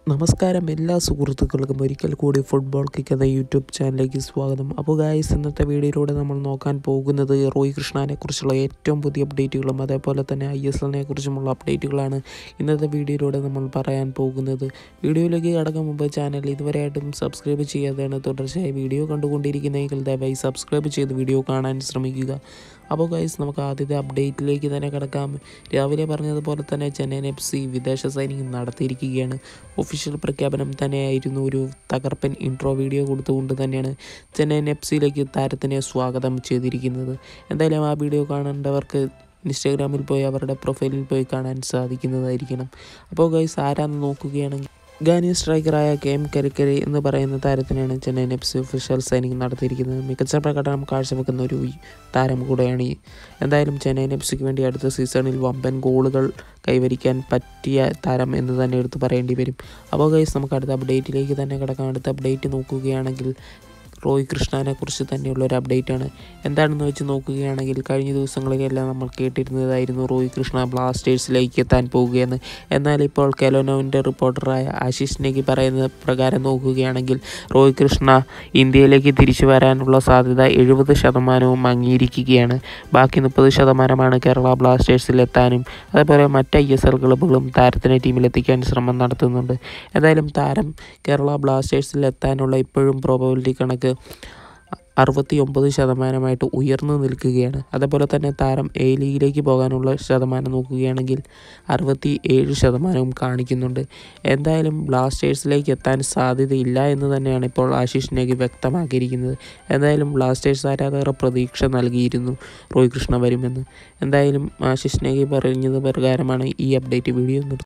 നമസ്കാരം എല്ലാ സുഹൃത്തുക്കൾക്കും ഒരിക്കൽ കൂടി ഫുട്ബോൾ കിക്ക് എന്ന യൂട്യൂബ് ചാനലിലേക്ക് സ്വാഗതം. അപ്പോൾ ഗായ്സ്, ഇന്നത്തെ വീഡിയോയിലൂടെ നമ്മൾ നോക്കാൻ പോകുന്നത് റോയ് കൃഷ്ണനെ കുറിച്ചുള്ള ഏറ്റവും പുതിയ അപ്ഡേറ്റുകളും അതേപോലെ തന്നെ ISLനെ കുറിച്ചുമുള്ള അപ്ഡേറ്റുകളാണ് ഇന്നത്തെ വീഡിയോയിലൂടെ നമ്മൾ പറയാൻ പോകുന്നത്. വീഡിയോയിലേക്ക് കടക്കാൻ മുമ്പ് ചാനൽ ഇതുവരെയായിട്ടും സബ്സ്ക്രൈബ് ചെയ്യാതെയാണ് തുടർച്ചയായി വീഡിയോ കണ്ടുകൊണ്ടിരിക്കുന്നതെങ്കിൽ ദയവായി സബ്സ്ക്രൈബ് ചെയ്ത് വീഡിയോ കാണാൻ ശ്രമിക്കുക. അപ്പോൾ ഗൈസ്, നമുക്ക് ആദ്യത്തെ അപ്ഡേറ്റിലേക്ക് തന്നെ കിടക്കാം. രാവിലെ പറഞ്ഞതുപോലെ തന്നെ ചെന്നൈ FC വിദേശ സൈനിങ് നടത്തിയിരിക്കുകയാണ്. ഒഫീഷ്യൽ പ്രഖ്യാപനം തന്നെയായിരുന്നു. ഒരു തകർപ്പൻ ഇൻട്രോ വീഡിയോ കൊടുത്തുകൊണ്ട് തന്നെയാണ് ചെന്നൈ FCയിലേക്ക് താരത്തിനെ സ്വാഗതം ചെയ്തിരിക്കുന്നത്. എന്തായാലും ആ വീഡിയോ കാണേണ്ടവർക്ക് ഇൻസ്റ്റാഗ്രാമിൽ പോയി അവരുടെ പ്രൊഫൈലിൽ പോയി കാണാൻ സാധിക്കുന്നതായിരിക്കണം. അപ്പോൾ ഗൈസ്, ആരാന്ന് നോക്കുകയാണെങ്കിൽ ഗാനിയൻ സ്ട്രൈക്കറായ KM കരിക്കരി എന്ന് പറയുന്ന താരത്തിനാണ് ചെന്നൈ FC ഒഫീഷ്യൽ സൈനിങ് നടത്തിയിരിക്കുന്നത്. മികച്ച പ്രകടനം കാഴ്ചവെക്കുന്ന ഒരു താരം കൂടെയാണ്. എന്തായാലും ചെന്നൈ FCക്ക് വേണ്ടി അടുത്ത സീസണിൽ വമ്പൻ ഗോളുകൾ കൈവരിക്കാൻ പറ്റിയ താരം എന്ന് തന്നെ എടുത്ത് പറയേണ്ടി വരും. അപ്പോൾ ഗൈസ്, നമുക്ക് അടുത്ത അപ്ഡേറ്റിലേക്ക് തന്നെ കിടക്കാം. അടുത്ത അപ്ഡേറ്റ് നോക്കുകയാണെങ്കിൽ റോയ് കൃഷ്ണനെ കുറിച്ച് തന്നെയുള്ള ഒരു അപ്ഡേറ്റാണ്. എന്താണെന്ന് വെച്ച് നോക്കുകയാണെങ്കിൽ കഴിഞ്ഞ ദിവസങ്ങളിലെല്ലാം നമ്മൾ കേട്ടിരുന്നതായിരുന്നു റോയ് കൃഷ്ണ ബ്ലാസ്റ്റേഴ്സിലേക്ക് എത്താൻ പോവുകയെന്ന്. എന്നാൽ ഇപ്പോൾ കെലോനോവിൻ്റെ റിപ്പോർട്ടറായ ആശിഷ് നെഗി പറയുന്ന പ്രകാരം നോക്കുകയാണെങ്കിൽ റോയ് കൃഷ്ണ ഇന്ത്യയിലേക്ക് തിരിച്ചു വരാനുള്ള സാധ്യത 70% അംഗീകരിക്കുകയാണ്. ബാക്കി 30% കേരള ബ്ലാസ്റ്റേഴ്സിൽ എത്താനും അതേപോലെ മറ്റ് ISL ക്ലബ്ബുകളും താരത്തിനെ ടീമിലെത്തിക്കാൻ ശ്രമം നടത്തുന്നുണ്ട്. എന്തായാലും താരം കേരള ബ്ലാസ്റ്റേഴ്സിൽ എത്താനുള്ള ഇപ്പോഴും പ്രോബബിലിറ്റി കണക്ക് 69% ഉയർന്നു നിൽക്കുകയാണ്. അതേപോലെ തന്നെ താരം A ലീഗിലേക്ക് പോകാനുള്ള ശതമാനം നോക്കുകയാണെങ്കിൽ 67% കാണിക്കുന്നുണ്ട്. എന്തായാലും ബ്ലാസ്റ്റേഴ്സിലേക്ക് എത്താൻ സാധ്യതയില്ല എന്ന് തന്നെയാണ് ഇപ്പോൾ ആശിഷ് നെഗി വ്യക്തമാക്കിയിരിക്കുന്നത്. എന്തായാലും ബ്ലാസ്റ്റേഴ്സ് ആരാധകർ പ്രതീക്ഷ നൽകിയിരുന്നു റോയ് കൃഷ്ണ വരുമെന്ന്. എന്തായാലും ആശിഷ് നെഗി പറഞ്ഞത് പ്രകാരമാണ് ഈ അപ്ഡേറ്റ് വീഡിയോ